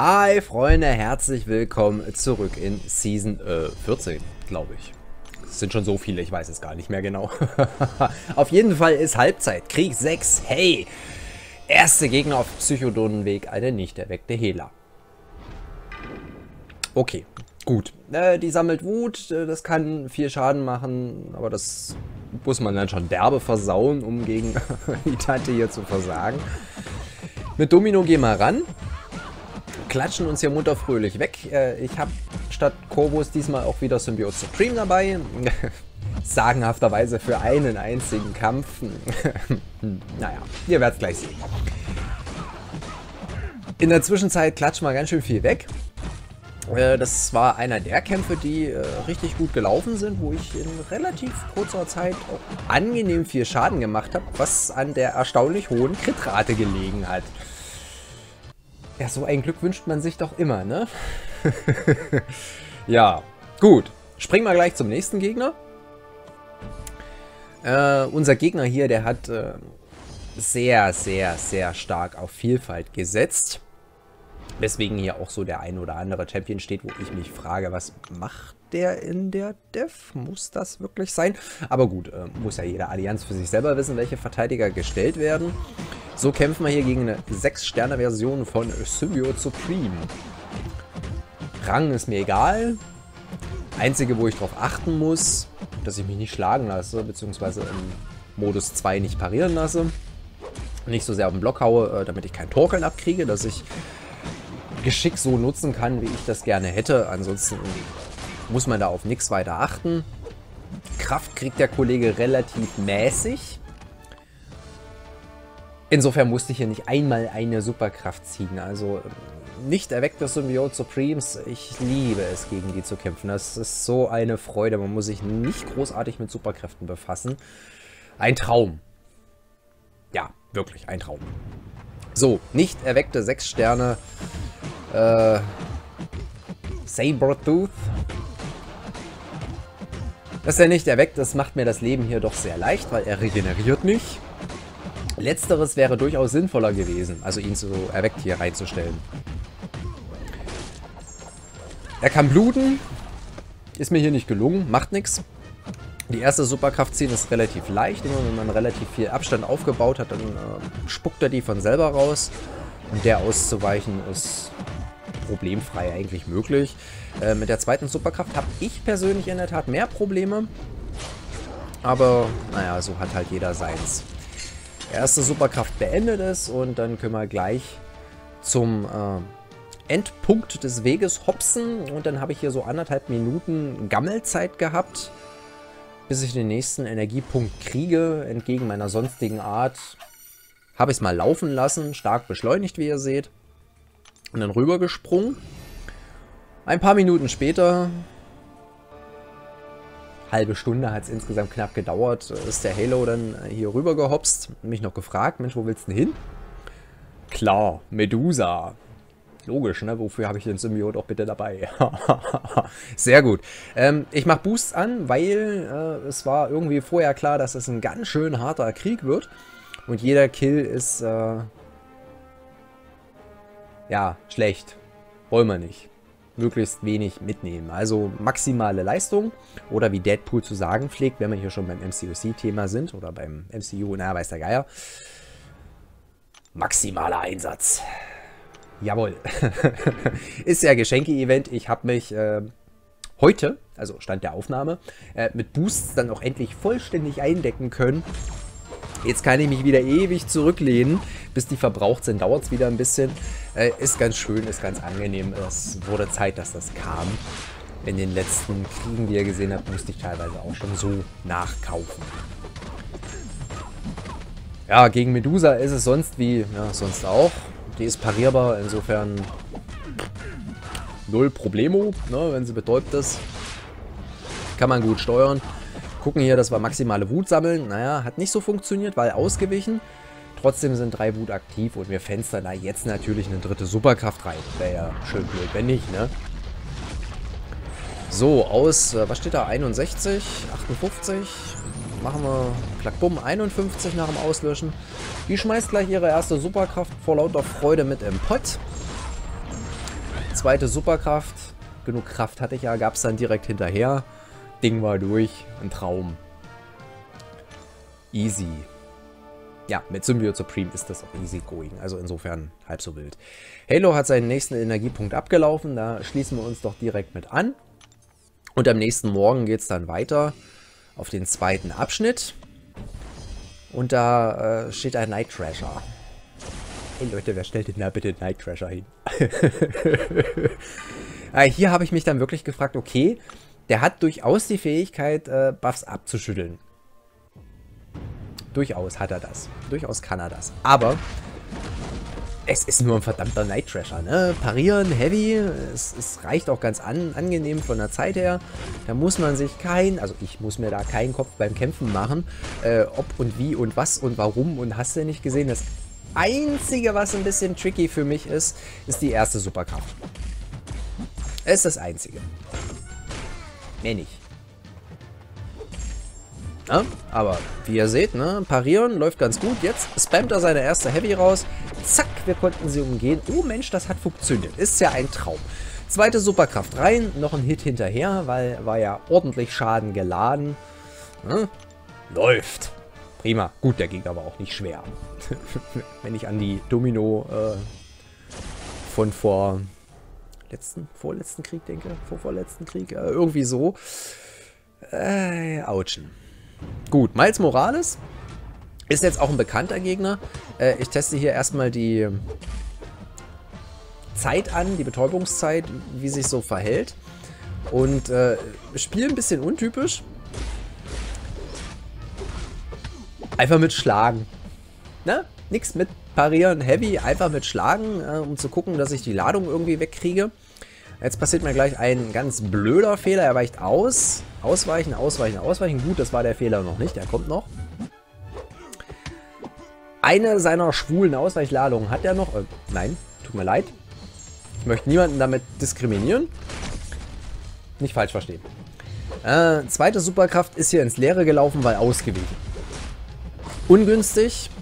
Hi Freunde, herzlich willkommen zurück in Season 14, glaube ich. Es sind schon so viele, ich weiß es gar nicht mehr genau. Auf jeden Fall ist Halbzeit, Krieg 6, hey! Erste Gegner auf Psychodonenweg, eine nicht erweckte Hela. Okay, gut. Die sammelt Wut, das kann viel Schaden machen, aber das muss man dann schon derbe versauen, um gegen die Tante hier zu versagen. Mit Domino gehen wir ran. Klatschen uns hier munter fröhlich weg. Ich habe statt Corvus diesmal auch wieder Symbiote Supreme dabei. Sagenhafterweise für einen einzigen Kampf. Naja, ihr werdet es gleich sehen. In der Zwischenzeit klatschen wir ganz schön viel weg. Das war einer der Kämpfe, die richtig gut gelaufen sind, wo ich in relativ kurzer Zeit auch angenehm viel Schaden gemacht habe, was an der erstaunlich hohen Kritrate gelegen hat. Ja, so ein Glück wünscht man sich doch immer, ne? Ja, gut. Springen wir gleich zum nächsten Gegner. Unser Gegner hier, der hat sehr, sehr, sehr stark auf Vielfalt gesetzt. Weswegen hier auch so der ein oder andere Champion steht, wo ich mich frage, was macht der in der Dev? Muss das wirklich sein? Aber gut, muss ja jede Allianz für sich selber wissen, welche Verteidiger gestellt werden. So kämpfen wir hier gegen eine 6-Sterne-Version von Symbiote Supreme. Rang ist mir egal. Einzige, wo ich darauf achten muss, dass ich mich nicht schlagen lasse, beziehungsweise im Modus 2 nicht parieren lasse. Nicht so sehr auf den Block haue, damit ich kein Torkeln abkriege, dass ich Geschick so nutzen kann, wie ich das gerne hätte. Ansonsten muss man da auf nichts weiter achten. Kraft kriegt der Kollege relativ mäßig. Insofern musste ich hier nicht einmal eine Superkraft ziehen. Also nicht erweckte Symbiote Supremes. Ich liebe es, gegen die zu kämpfen. Das ist so eine Freude. Man muss sich nicht großartig mit Superkräften befassen. Ein Traum. Ja, wirklich ein Traum. So, nicht erweckte 6 Sterne. Sabertooth. Dass er nicht erweckt ist, macht mir das Leben hier doch sehr leicht, weil er regeneriert nicht. Letzteres wäre durchaus sinnvoller gewesen, also ihn so erweckt hier reinzustellen. Er kann bluten. Ist mir hier nicht gelungen, macht nichts. Die erste Superkraft ziehen ist relativ leicht. Immer wenn man relativ viel Abstand aufgebaut hat, dann spuckt er die von selber raus. Und der auszuweichen ist problemfrei eigentlich möglich. Mit der zweiten Superkraft habe ich persönlich in der Tat mehr Probleme. Aber naja, so hat halt jeder seins. Erste Superkraft beendet ist und dann können wir gleich zum Endpunkt des Weges hopsen. Und dann habe ich hier so 1,5 Minuten Gammelzeit gehabt, bis ich den nächsten Energiepunkt kriege. Entgegen meiner sonstigen Art habe ich es mal laufen lassen, stark beschleunigt, wie ihr seht. Und dann rübergesprungen. Ein paar Minuten später, halbe Stunde hat es insgesamt knapp gedauert, ist der Halo dann hier rüber gehopst. Mich noch gefragt, Mensch, wo willst du denn hin? Klar, Medusa. Logisch, ne? Wofür habe ich den Symbiote auch bitte dabei? Sehr gut. Ich mache Boosts an, weil es war irgendwie vorher klar, dass es ein ganz schön harter Krieg wird. Und jeder Kill ist, ja, schlecht. Wollen wir nicht. Möglichst wenig mitnehmen. Also maximale Leistung. Oder wie Deadpool zu sagen pflegt, wenn wir hier schon beim MCOC-Thema sind. Oder beim MCU, na, weiß der Geier. Maximaler Einsatz. Jawohl. Ist ja Geschenke-Event. Ich habe mich heute, also Stand der Aufnahme, mit Boosts dann auch endlich vollständig eindecken können. Jetzt kann ich mich wieder ewig zurücklehnen, bis die verbraucht sind. Dauert es wieder ein bisschen. Ist ganz schön, ist ganz angenehm. Es wurde Zeit, dass das kam. In den letzten Kriegen, die ihr gesehen habt, musste ich teilweise auch schon so nachkaufen. Ja, gegen Medusa ist es sonst wie, ja, sonst auch. Die ist parierbar, insofern null Problemo, ne, wenn sie betäubt ist. Kann man gut steuern. Gucken hier, dass wir maximale Wut sammeln. Naja, hat nicht so funktioniert, weil ausgewichen. Trotzdem sind 3 Wut aktiv und wir fenstern da jetzt natürlich eine dritte Superkraft rein. Wäre ja schön blöd, wenn nicht, ne? So, aus, was steht da? 61, 58. Machen wir Klackbumm 51 nach dem Auslöschen. Die schmeißt gleich ihre erste Superkraft vor lauter Freude mit im Pott. Zweite Superkraft. Genug Kraft hatte ich ja, gab es dann direkt hinterher. Ding war durch. Ein Traum. Easy. Ja, mit Symbiote Supreme ist das auch easy going. Also insofern halb so wild. Halo hat seinen nächsten Energiepunkt abgelaufen. Da schließen wir uns doch direkt mit an. Und am nächsten Morgen geht es dann weiter auf den zweiten Abschnitt. Und da steht ein Night Thrasher. Hey Leute, wer stellt denn da bitte Night Thrasher hin? Hier habe ich mich dann wirklich gefragt, okay, der hat durchaus die Fähigkeit, Buffs abzuschütteln. Durchaus hat er das. Durchaus kann er das. Aber es ist nur ein verdammter Night Thrasher, ne? Parieren, Heavy, es reicht auch ganz angenehm von der Zeit her. Da muss man sich also ich muss mir da keinen Kopf beim Kämpfen machen, ob und wie und was und warum und hast du nicht gesehen. Das Einzige, was ein bisschen tricky für mich ist, ist die erste Superkraft. Es ist das Einzige. Mehr nicht. Ja, aber wie ihr seht, ne, parieren läuft ganz gut. Jetzt spammt er seine erste Heavy raus. Zack, wir konnten sie umgehen. Oh Mensch, das hat funktioniert. Ist ja ein Traum. Zweite Superkraft rein, noch ein Hit hinterher, weil war ja ordentlich Schaden geladen. Ne? Läuft. Prima. Gut, der Gegner war auch nicht schwer. Wenn ich an die Domino von vorletzten Krieg denke. Vorletzten Krieg. Irgendwie so. Autschen. Gut, Miles Morales ist jetzt auch ein bekannter Gegner. Ich teste hier erstmal die Zeit an, die Betäubungszeit, wie sich so verhält. Und spiele ein bisschen untypisch. Einfach mit Schlagen. Ne? Nix mit Parieren, Heavy, einfach mit Schlagen, um zu gucken, dass ich die Ladung irgendwie wegkriege. Jetzt passiert mir gleich ein ganz blöder Fehler. Er weicht aus. Ausweichen, ausweichen, ausweichen. Gut, das war der Fehler noch nicht. Der kommt noch. Eine seiner schwulen Ausweichladungen hat er noch. Nein, tut mir leid. Ich möchte niemanden damit diskriminieren. Nicht falsch verstehen. Zweite Superkraft ist hier ins Leere gelaufen, weil ausgewichen. Ungünstig.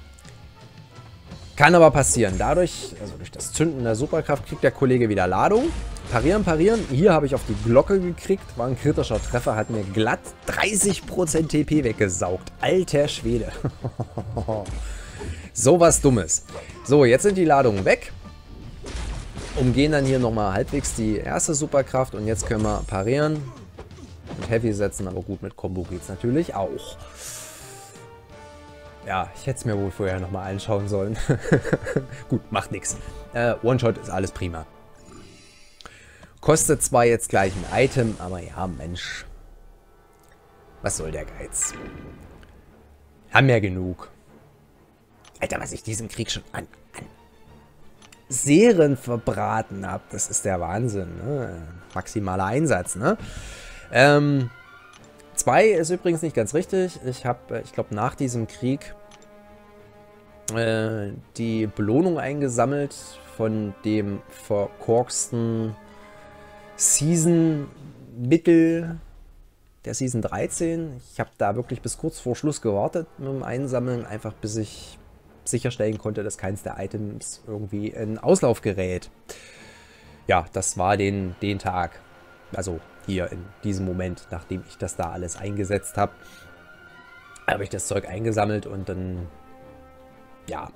Kann aber passieren. Dadurch, also durch das Zünden der Superkraft, kriegt der Kollege wieder Ladung. Parieren, parieren. Hier habe ich auf die Glocke gekriegt. War ein kritischer Treffer. Hat mir glatt 30% TP weggesaugt. Alter Schwede. So was Dummes. So, jetzt sind die Ladungen weg. Umgehen dann hier nochmal halbwegs die erste Superkraft. Und jetzt können wir parieren. Mit Heavy setzen, aber gut, mit Combo geht es natürlich auch. Ja, ich hätte es mir wohl vorher nochmal anschauen sollen. Gut, macht nichts. One-Shot ist alles prima. Kostet zwar jetzt gleich ein Item, aber ja, Mensch. Was soll der Geiz? Haben ja genug. Alter, was ich diesen Krieg schon an Serien verbraten habe, das ist der Wahnsinn. Ne? Maximaler Einsatz, ne? 2 ist übrigens nicht ganz richtig. Ich habe, ich glaube, nach diesem Krieg die Belohnung eingesammelt von dem verkorksten Season-Mittel der Season 13. Ich habe da wirklich bis kurz vor Schluss gewartet mit dem Einsammeln, einfach bis ich sicherstellen konnte, dass keins der Items irgendwie in Auslauf gerät. Ja, das war den Tag, also hier in diesem Moment, nachdem ich das da alles eingesetzt habe, habe ich das Zeug eingesammelt und dann, ja,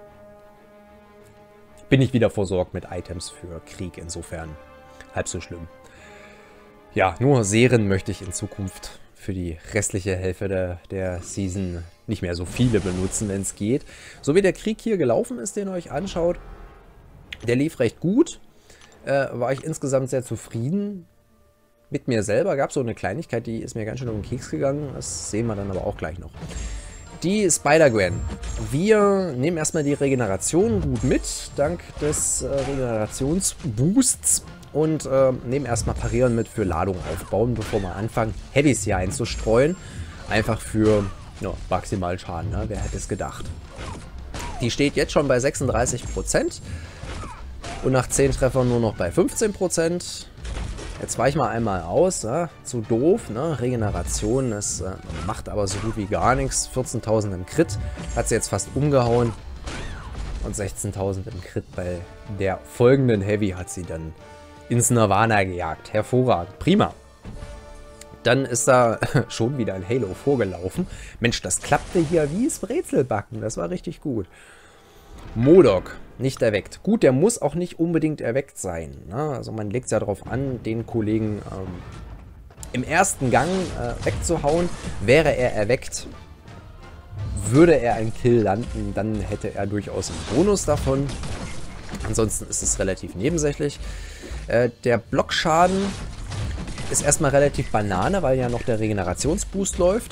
bin ich wieder versorgt mit Items für Krieg, insofern halb so schlimm. Ja, nur Serien möchte ich in Zukunft für die restliche Hälfte der Season nicht mehr so viele benutzen, wenn es geht. So wie der Krieg hier gelaufen ist, den ihr euch anschaut, der lief recht gut, war ich insgesamt sehr zufrieden. Mit mir selber gab es so eine Kleinigkeit, die ist mir ganz schön um den Keks gegangen. Das sehen wir dann aber auch gleich noch. Die Spider-Gwen. Wir nehmen erstmal die Regeneration gut mit, dank des Regenerationsboosts. Und nehmen erstmal Parieren mit für Ladung aufbauen, bevor wir anfangen, Heavys hier einzustreuen. Einfach für ja, maximal Schaden, ne? Wer hätte es gedacht. Die steht jetzt schon bei 36% und nach 10 Treffern nur noch bei 15%. Jetzt weichen wir einmal aus, ne? Zu doof, ne? Regeneration, das macht aber so gut wie gar nichts. 14.000 im Crit, hat sie jetzt fast umgehauen. Und 16.000 im Crit bei der folgenden Heavy hat sie dann ins Nirvana gejagt. Hervorragend. Prima. Dann ist da schon wieder ein Halo vorgelaufen. Mensch, das klappte hier wie das Brezelbacken. Das war richtig gut. Modok, nicht erweckt. Gut, der muss auch nicht unbedingt erweckt sein. Ne? Also man legt es ja darauf an, den Kollegen im ersten Gang wegzuhauen. Wäre er erweckt, würde er einen Kill landen, dann hätte er durchaus einen Bonus davon. Ansonsten ist es relativ nebensächlich. Der Blockschaden ist erstmal relativ Banane, weil ja noch der Regenerationsboost läuft.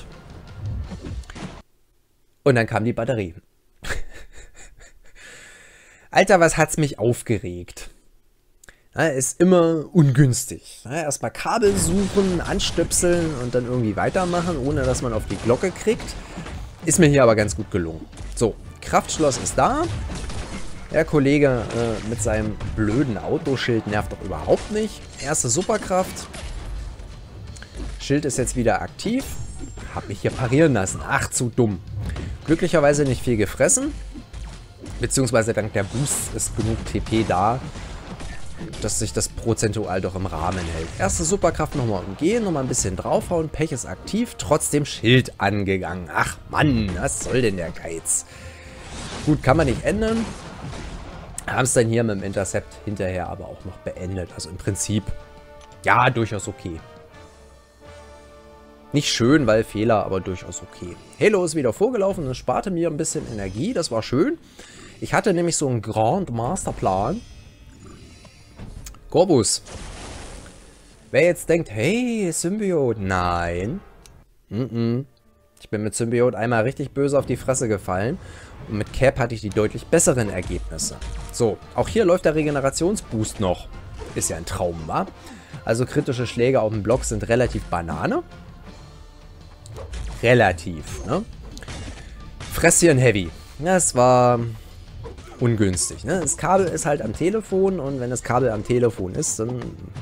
Und dann kam die Batterie. Alter, was hat's mich aufgeregt? Ja, ist immer ungünstig. Ja, erstmal Kabel suchen, anstöpseln und dann irgendwie weitermachen, ohne dass man auf die Glocke kriegt. Ist mir hier aber ganz gut gelungen. So, Kraftschloss ist da. Der Kollege mit seinem blöden Autoschild nervt doch überhaupt nicht. Erste Superkraft. Schild ist jetzt wieder aktiv. Hab mich hier parieren lassen. Ach, zu dumm. Glücklicherweise nicht viel gefressen. Beziehungsweise dank der Boosts ist genug TP da, dass sich das prozentual doch im Rahmen hält. Erste Superkraft nochmal umgehen, nochmal ein bisschen draufhauen. Pech ist aktiv, trotzdem Schild angegangen. Ach Mann, was soll denn der Geiz? Gut, kann man nicht ändern. Haben es dann hier mit dem Intercept hinterher aber auch noch beendet. Also im Prinzip, ja, durchaus okay. Nicht schön, weil Fehler, aber durchaus okay. Halo ist wieder vorgelaufen und sparte mir ein bisschen Energie. Das war schön. Ich hatte nämlich so einen Grand Masterplan. Corvus. Wer jetzt denkt, hey, Symbiote. Nein. Ich bin mit Symbiote einmal richtig böse auf die Fresse gefallen. Und mit Cap hatte ich die deutlich besseren Ergebnisse. So, auch hier läuft der Regenerationsboost noch. Ist ja ein Traum, wa? Also kritische Schläge auf dem Block sind relativ Banane. Relativ, ne? Fresschen Heavy. Das war ungünstig, ne? Das Kabel ist halt am Telefon und wenn das Kabel am Telefon ist, dann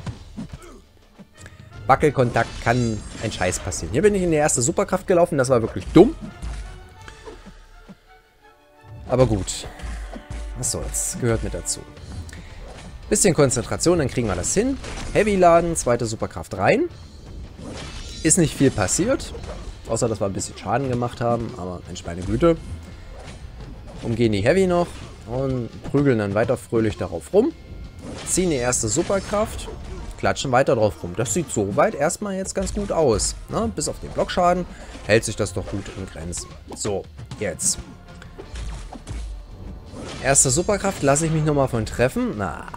Wackelkontakt kann ein Scheiß passieren. Hier bin ich in die erste Superkraft gelaufen, das war wirklich dumm. Aber gut. Was soll's, gehört mit dazu. Bisschen Konzentration, dann kriegen wir das hin. Heavy laden, zweite Superkraft rein. Ist nicht viel passiert. Außer, dass wir ein bisschen Schaden gemacht haben. Aber Mensch, meine Güte. Umgehen die Heavy noch. Und prügeln dann weiter fröhlich darauf rum. Ziehen die erste Superkraft. Klatschen weiter drauf rum. Das sieht soweit erstmal jetzt ganz gut aus. Ne? Bis auf den Blockschaden hält sich das doch gut in Grenzen. So, jetzt. Erste Superkraft lasse ich mich nochmal von treffen. Na.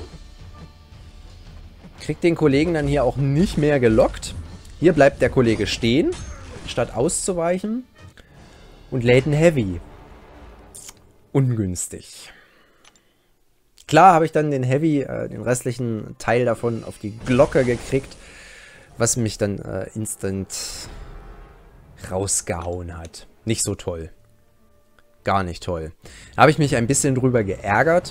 Kriegt den Kollegen dann hier auch nicht mehr gelockt. Hier bleibt der Kollege stehen, statt auszuweichen. Und lädt einen Heavy. Ungünstig. Klar habe ich dann den Heavy, den restlichen Teil davon auf die Glocke gekriegt, was mich dann instant rausgehauen hat. Nicht so toll. Gar nicht toll. Da habe ich mich ein bisschen drüber geärgert.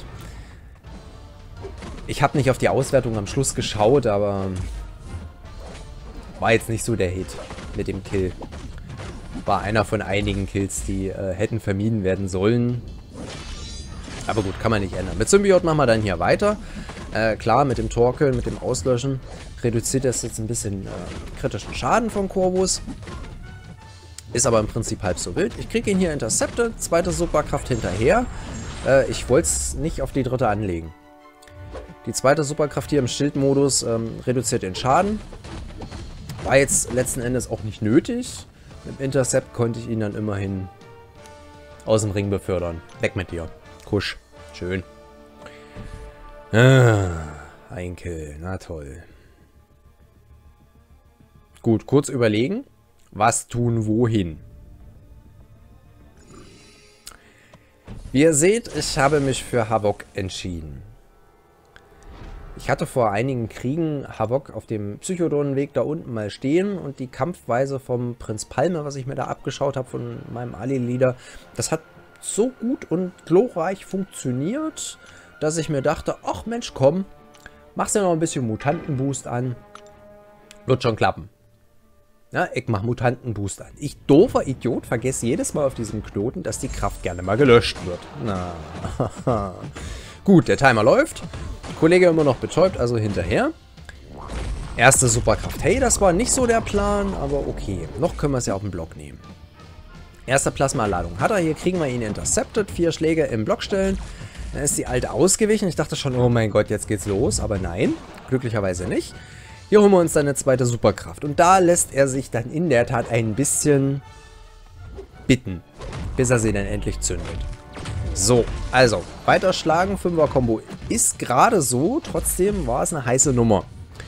Ich habe nicht auf die Auswertung am Schluss geschaut, aber war jetzt nicht so der Hit mit dem Kill. War einer von einigen Kills, die hätten vermieden werden sollen. Aber gut, kann man nicht ändern. Mit Symbiote machen wir dann hier weiter. Klar, mit dem Torkeln, mit dem Auslöschen reduziert das jetzt ein bisschen kritischen Schaden von Corvus. Ist aber im Prinzip halb so wild. Ich kriege ihn hier intercepted. Zweite Superkraft hinterher. Ich wollte es nicht auf die dritte anlegen. Die zweite Superkraft hier im Schildmodus reduziert den Schaden. War jetzt letzten Endes auch nicht nötig. Mit dem Intercept konnte ich ihn dann immerhin aus dem Ring befördern. Weg mit dir. Kusch. Schön. Ein Kill. Na toll. Gut, kurz überlegen. Was tun, wohin? Wie ihr seht, ich habe mich für Havok entschieden. Ich hatte vor einigen Kriegen Havok auf dem Psychodonenweg da unten mal stehen und die Kampfweise vom Prinz Palme, was ich mir da abgeschaut habe von meinem Ali-Leader, das hat so gut und glorreich funktioniert, dass ich mir dachte, ach Mensch, komm, machst dir noch ein bisschen Mutantenboost an, wird schon klappen. Ja, ich mache Mutantenboost an. Ich, doofer Idiot, vergesse jedes Mal auf diesem Knoten, dass die Kraft gerne mal gelöscht wird. Na, gut, der Timer läuft. Kollege immer noch betäubt, also hinterher. Erste Superkraft. Hey, das war nicht so der Plan, aber okay. Noch können wir es ja auf den Block nehmen. Erste Plasma-Ladung hat er. Hier kriegen wir ihn intercepted. 4 Schläge im Block stellen. Dann ist die alte ausgewichen. Ich dachte schon, oh mein Gott, jetzt geht's los. Aber nein, glücklicherweise nicht. Hier holen wir uns dann eine zweite Superkraft. Und da lässt er sich dann in der Tat ein bisschen bitten, bis er sie dann endlich zündet. So, also, weiterschlagen. 5er-Kombo ist gerade so. Trotzdem war es eine heiße Nummer.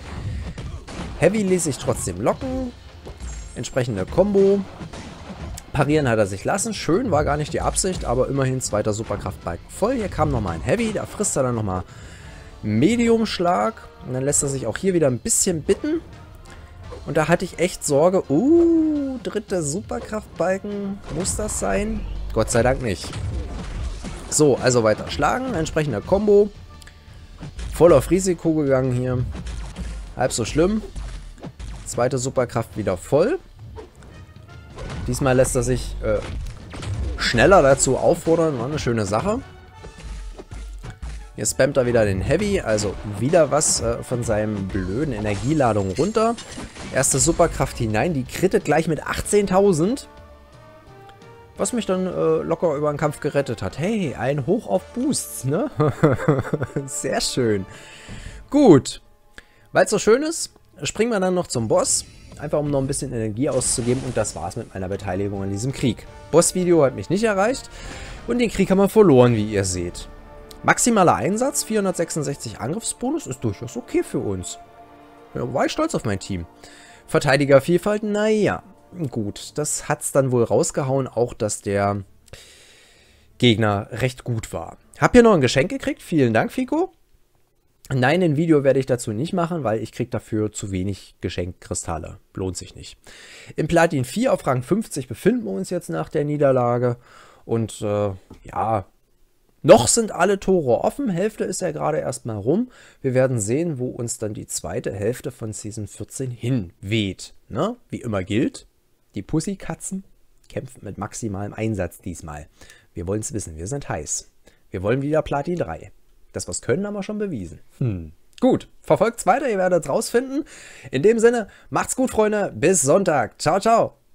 Heavy ließ sich trotzdem locken. Entsprechende Kombo. Parieren hat er sich lassen. Schön, war gar nicht die Absicht, aber immerhin zweiter Superkraftbalken voll. Hier kam nochmal ein Heavy, da frisst er dann nochmal Medium-Schlag. Und dann lässt er sich auch hier wieder ein bisschen bitten. Und da hatte ich echt Sorge. Dritter Superkraftbalken. Muss das sein? Gott sei Dank nicht. So, also weiter schlagen. Entsprechender Kombo. Voll auf Risiko gegangen hier. Halb so schlimm. Zweite Superkraft wieder voll. Diesmal lässt er sich schneller dazu auffordern. War eine schöne Sache. Hier spammt er wieder den Heavy. Also wieder was von seinem blöden Energieladung runter. Erste Superkraft hinein. Die krittet gleich mit 18.000. Was mich dann locker über den Kampf gerettet hat. Hey, ein Hoch auf Boosts, ne? Sehr schön. Gut. Weil es so schön ist, springen wir dann noch zum Boss. Einfach um noch ein bisschen Energie auszugeben. Und das war's mit meiner Beteiligung an diesem Krieg. Boss-Video hat mich nicht erreicht. Und den Krieg haben wir verloren, wie ihr seht. Maximaler Einsatz, 466 Angriffsbonus, ist durchaus okay für uns. Ja, war ich stolz auf mein Team. Verteidigervielfalt, naja. Gut, das hat's dann wohl rausgehauen, auch dass der Gegner recht gut war. Hab hier noch ein Geschenk gekriegt, vielen Dank, Fico. Nein, ein Video werde ich dazu nicht machen, weil ich kriege dafür zu wenig Geschenkkristalle. Lohnt sich nicht. Im Platin 4 auf Rang 50 befinden wir uns jetzt nach der Niederlage. Und ja, noch sind alle Tore offen. Hälfte ist ja gerade erstmal rum. Wir werden sehen, wo uns dann die zweite Hälfte von Season 14 hinweht. Ne? Wie immer gilt, die Pussykatzen kämpfen mit maximalem Einsatz diesmal. Wir wollen es wissen, wir sind heiß. Wir wollen wieder Platin 3. Das, was können, haben wir schon bewiesen. Gut, verfolgt's weiter, ihr werdet es rausfinden. In dem Sinne, macht's gut, Freunde. Bis Sonntag. Ciao, ciao.